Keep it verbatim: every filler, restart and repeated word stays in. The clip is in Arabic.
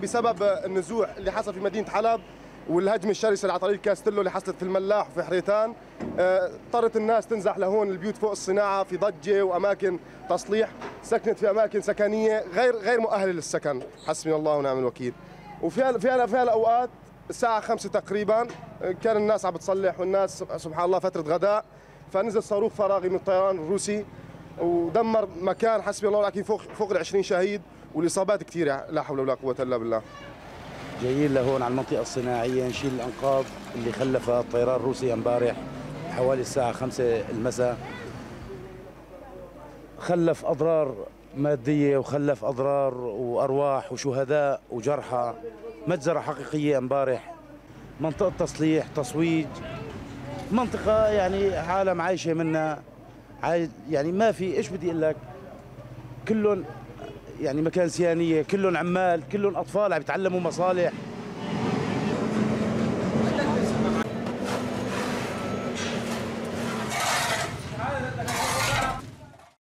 بسبب النزوح اللي حصل في مدينه حلب والهجمه الشرسه على طريق كاستلو اللي حصلت في الملاح وفي حريتان، اضطرت الناس تنزح لهون. البيوت فوق الصناعه في ضجه واماكن تصليح، سكنت في اماكن سكنيه غير غير مؤهله للسكن، حسبي الله ونعم الوكيل. وفي في في الاوقات الساعه خمسة تقريبا كان الناس عم بتصلح والناس سبحان الله فتره غداء، فنزل صاروخ فراغي من الطيران الروسي ودمر مكان، حسبي الله ولكن فوق فوق ال عشرين شهيد والاصابات كثيره، لا حول ولا قوه الا بالله. جايين لهون على المنطقة الصناعية نشيل الأنقاض اللي خلفها الطيران الروسي امبارح حوالي الساعة خمسة المساء. خلف أضرار مادية وخلف أضرار وأرواح وشهداء وجرحى، مجزرة حقيقية امبارح. منطقة تصليح تصويج، منطقة يعني عالم عايشة منها، يعني ما في إيش بدي أقول لك، كلهم يعني مكان سيانية، كلهم عمال، كلهم أطفال عم يتعلموا مصالح.